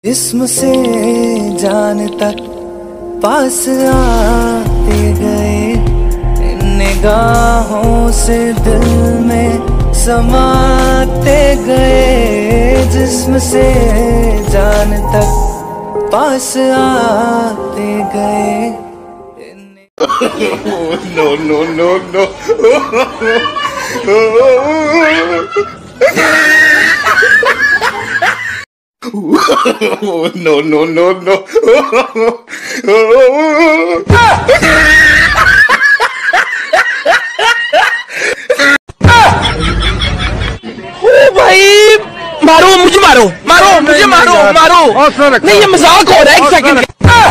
जिस्म से जान तक पास आते गए, इन निगाहों से दिल में समाते गए। जिस्म से जान तक पास आते गए। No, no, no, no. No, no, no, no. भाई मारो मुझे, मारो मुझे, मारो नहीं, ये मजाक हो रहा है। एक सेकंड।